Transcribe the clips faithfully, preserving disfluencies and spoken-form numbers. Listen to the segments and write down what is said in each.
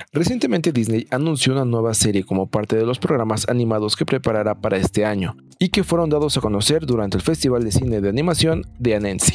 Recientemente Disney anunció una nueva serie como parte de los programas animados que preparará para este año y que fueron dados a conocer durante el Festival de Cine de Animación de Annecy.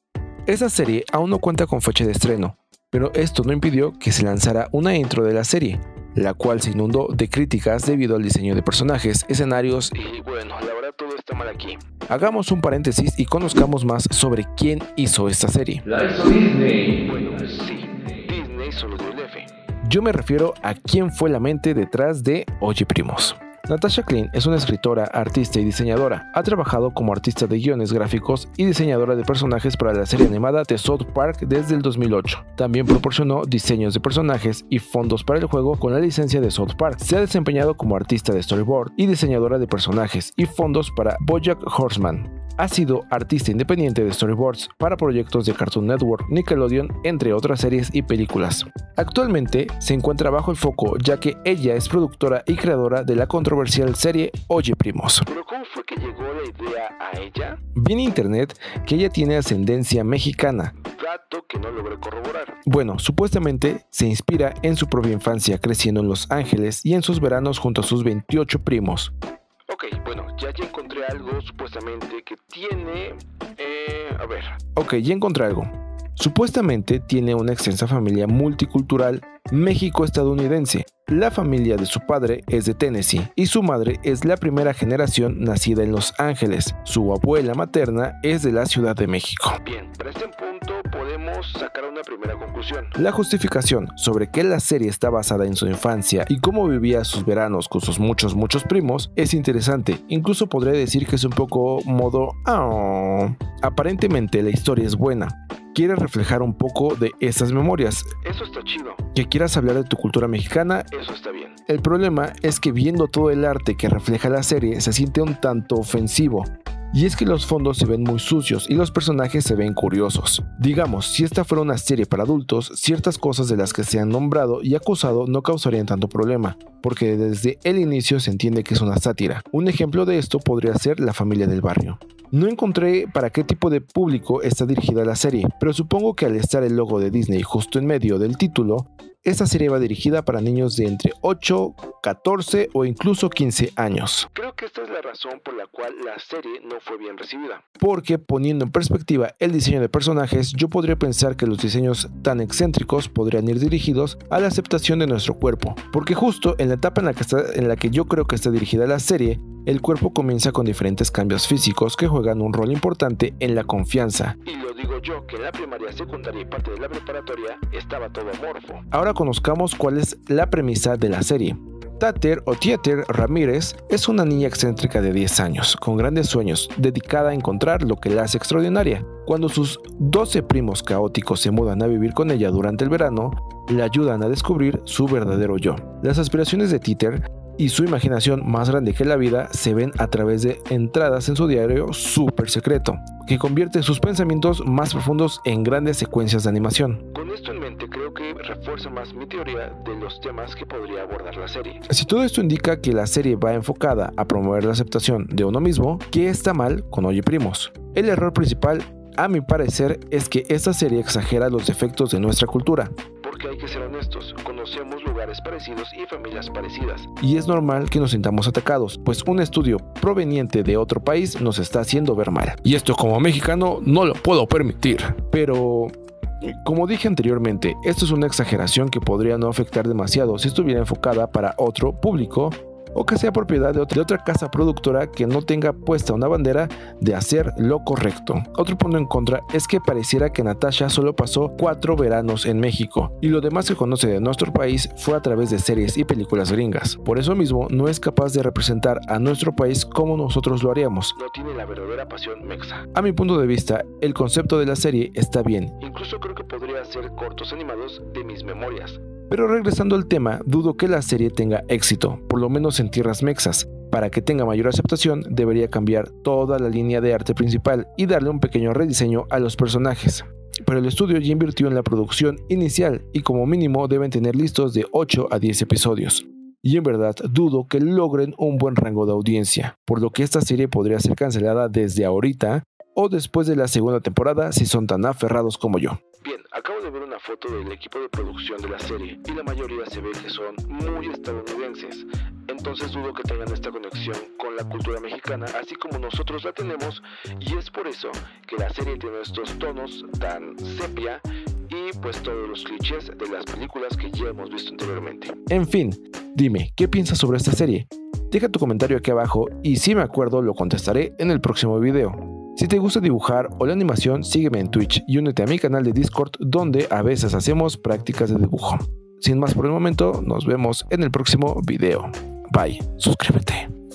Esa serie aún no cuenta con fecha de estreno, pero esto no impidió que se lanzara una intro de la serie, la cual se inundó de críticas debido al diseño de personajes, escenarios y bueno, la verdad todo está mal aquí. Hagamos un paréntesis y conozcamos más sobre quién hizo esta serie. La hizo Disney. Bueno, sí, Disney solo dio el F. Yo me refiero a quién fue la mente detrás de Oye Primos. Natasha Kline es una escritora, artista y diseñadora. Ha trabajado como artista de guiones gráficos y diseñadora de personajes para la serie animada de South Park desde el dos mil ocho. También proporcionó diseños de personajes y fondos para el juego con la licencia de South Park. Se ha desempeñado como artista de storyboard y diseñadora de personajes y fondos para BoJack Horseman. Ha sido artista independiente de storyboards para proyectos de Cartoon Network, Nickelodeon, entre otras series y películas. Actualmente se encuentra bajo el foco ya que ella es productora y creadora de la controversial serie Oye Primos. ¿Pero cómo fue que llegó la idea a ella? Vi en internet que ella tiene ascendencia mexicana. Dato que no logré corroborar. Bueno, supuestamente se inspira en su propia infancia creciendo en Los Ángeles y en sus veranos junto a sus veintiocho primos. Ok, bueno, ya, ya encontré algo supuestamente que tiene... Eh, a ver. Ok, ya encontré algo. Supuestamente tiene una extensa familia multicultural México-estadounidense. La familia de su padre es de Tennessee y su madre es la primera generación nacida en Los Ángeles. Su abuela materna es de la Ciudad de México. Bien, para este punto podemos sacar una primera conclusión. La justificación sobre que la serie está basada en su infancia y cómo vivía sus veranos con sus muchos muchos primos es interesante. Incluso podría decir que es un poco modo oh. Aparentemente la historia es buena. Quiere reflejar un poco de estas memorias. Eso está chido. Que quieras hablar de tu cultura mexicana. Eso está bien. El problema es que viendo todo el arte que refleja la serie se siente un tanto ofensivo. Y es que los fondos se ven muy sucios y los personajes se ven curiosos. Digamos, si esta fuera una serie para adultos, ciertas cosas de las que se han nombrado y acusado no causarían tanto problema, porque desde el inicio se entiende que es una sátira. Un ejemplo de esto podría ser La familia del barrio. No encontré para qué tipo de público está dirigida la serie, pero supongo que al estar el logo de Disney justo en medio del título, esta serie va dirigida para niños de entre ocho, catorce o incluso quince años. Creo que esta es la razón por la cual la serie no fue bien recibida. Porque poniendo en perspectiva el diseño de personajes, yo podría pensar que los diseños tan excéntricos podrían ir dirigidos a la aceptación de nuestro cuerpo. Porque justo en la etapa en la que, está, en la que yo creo que está dirigida la serie, el cuerpo comienza con diferentes cambios físicos que juegan un rol importante en la confianza. Y lo digo yo, que en la primaria, secundaria y parte de la preparatoria estaba todo amorfo. Ahora conozcamos cuál es la premisa de la serie. Tater o Tieter Ramírez es una niña excéntrica de diez años, con grandes sueños, dedicada a encontrar lo que la hace extraordinaria. Cuando sus doce primos caóticos se mudan a vivir con ella durante el verano, le ayudan a descubrir su verdadero yo. Las aspiraciones de Tieter y su imaginación más grande que la vida se ven a través de entradas en su diario súper secreto, que convierte sus pensamientos más profundos en grandes secuencias de animación. Con esto en mente creo que refuerza más mi teoría de los temas que podría abordar la serie. Si todo esto indica que la serie va enfocada a promover la aceptación de uno mismo, ¿qué está mal con Oye Primos? El error principal, a mi parecer, es que esta serie exagera los defectos de nuestra cultura. Porque hay que ser honestos, conocemos lugares parecidos y familias parecidas. Y es normal que nos sintamos atacados, pues un estudio proveniente de otro país nos está haciendo ver mal. Y esto como mexicano no lo puedo permitir. Pero, como dije anteriormente, esto es una exageración que podría no afectar demasiado si estuviera enfocada para otro público, o que sea propiedad de otra, de otra casa productora que no tenga puesta una bandera de hacer lo correcto. Otro punto en contra es que pareciera que Natasha solo pasó cuatro veranos en México y lo demás que conoce de nuestro país fue a través de series y películas gringas. Por eso mismo no es capaz de representar a nuestro país como nosotros lo haríamos. No tiene la verdadera pasión mexa. A mi punto de vista, el concepto de la serie está bien. Incluso creo que podría ser cortos animados de mis memorias. Pero regresando al tema, dudo que la serie tenga éxito, por lo menos en tierras mexas. Para que tenga mayor aceptación, debería cambiar toda la línea de arte principal y darle un pequeño rediseño a los personajes. Pero el estudio ya invirtió en la producción inicial y como mínimo deben tener listos de ocho a diez episodios. Y en verdad dudo que logren un buen rango de audiencia, por lo que esta serie podría ser cancelada desde ahorita o después de la segunda temporada si son tan aferrados como yo. Bien, acabo de ver una foto del equipo de producción de la serie y la mayoría se ve que son muy estadounidenses. Entonces dudo que tengan esta conexión con la cultura mexicana, así como nosotros la tenemos, y es por eso que la serie tiene estos tonos tan sepia y pues todos los clichés de las películas que ya hemos visto anteriormente. En fin, dime, ¿qué piensas sobre esta serie? Deja tu comentario aquí abajo y si me acuerdo lo contestaré en el próximo video. Si te gusta dibujar o la animación, sígueme en Twitch y únete a mi canal de Discord donde a veces hacemos prácticas de dibujo. Sin más por el momento, nos vemos en el próximo video. Bye, suscríbete.